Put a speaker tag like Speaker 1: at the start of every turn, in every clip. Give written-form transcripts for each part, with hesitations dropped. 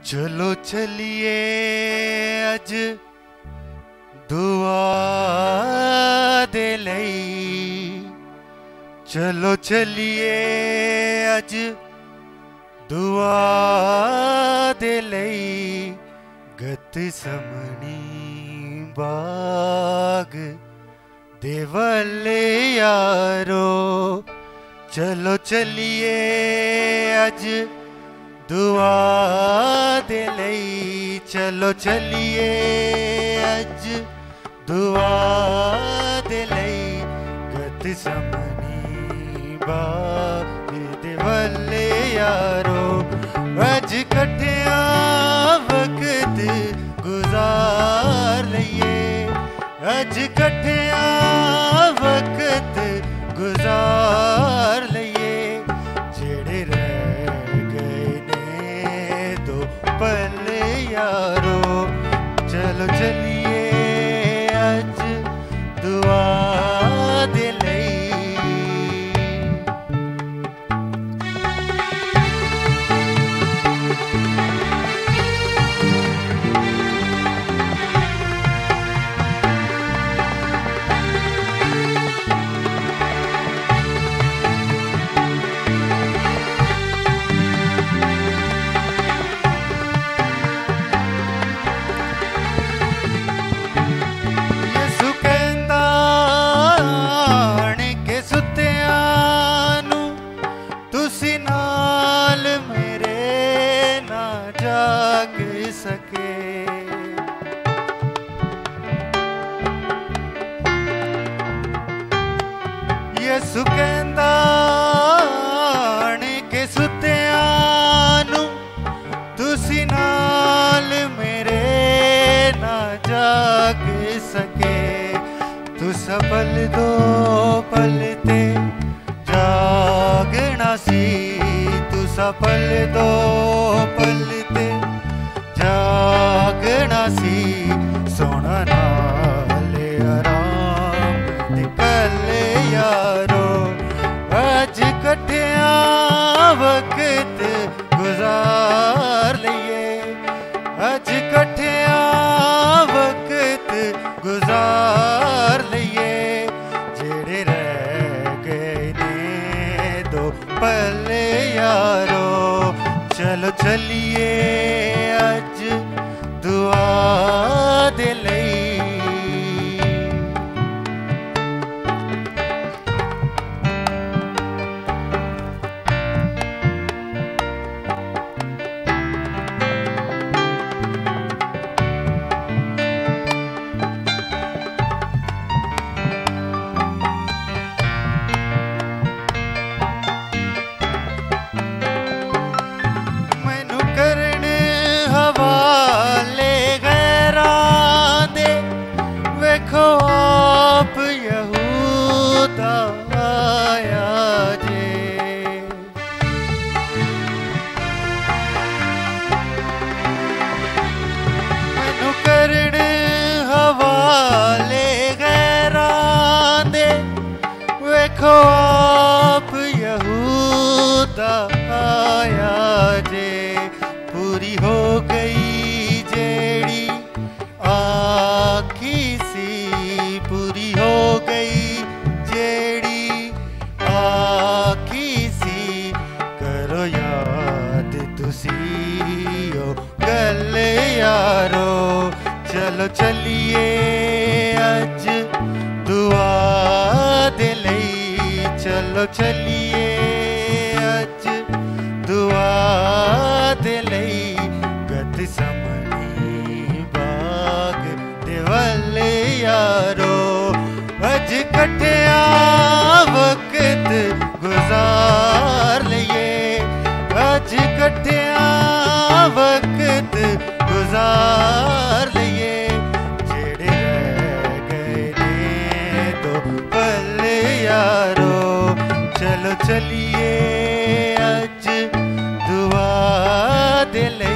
Speaker 1: चलो चलिए अज दुआ दे लई, चलो चलिए अज दुआ दे लई, गत समणी बाग दे वल्ले यारो। चलो चलिए अज दुआ दे लई, चलो चलिए अज दुआ दे लई, गत समनी बाग दे वल्ले यारो। अज कट्ठिया वक्त गुजार लईए, अज कट्ठिया वक्त गुजार लईए, जेड़े रह गए ने दो पल यारो। चलो चलिए अज दुआ दे लई। यसु कहंदा आने के सुत्तियां नू तुसी नाल मेरे ना जाग सके। तुसा पल दो पल ते जागना सी, तुसा पल दो पल ते जागना सी, सोना नाल आराम दे कल यारो। अज कट्ठिया वक्त गुजार लईए, अज कट्ठिया वक्त गुजार लईए, जेड़े रह गए ने दो पल यारो। चलो चलिए अज दुआ दे लई। देखो आप यहूदा आया जे, मैनू करन हवाले गैरां दे, वेखो आप यहूदा आया जे। पूरी हो गई जेड़ी आखी सी, पूरी हो गई जेड़ी आखी सी, करो याद तुसी ओ गल यारो। चलो चलिए अज दुआ दे लई, चलो चलिए अज दुआ दे लई, गत समणी बाग दे वल्ले यारो। अज कट्ठिया वक्त गुजार लईए, अज कट्ठिया वक्त गुजार लईए, जेड़े रह गए ने दो पल यारो। चलो चलिए अज दुआ दे लई।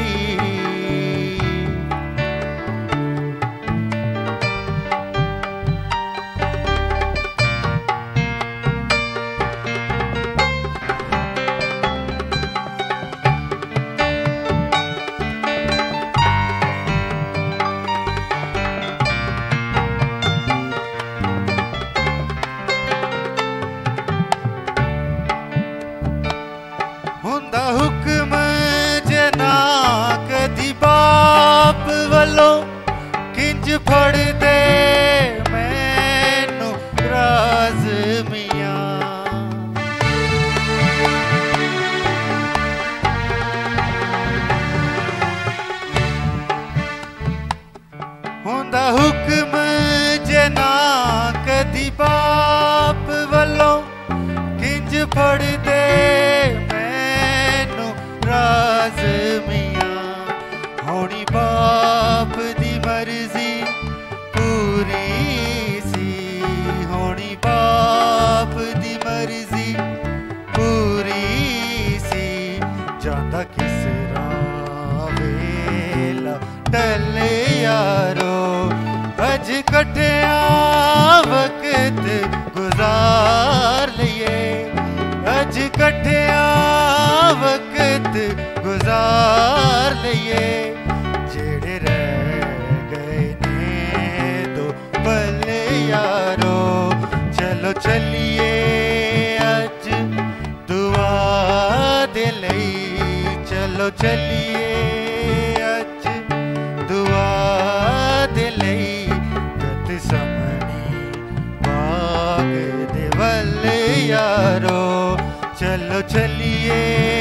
Speaker 1: टले यारो अज कठिया वक्त गुजार लिए अज कठिया वक्त गुजार लिए जेड़े रह गए ने दो पल यारो चलो चलिए अज दुआ दे लई चलो चलिए अज दुआ दे लई गत समनी बाग दे वल यारो चलो चलिए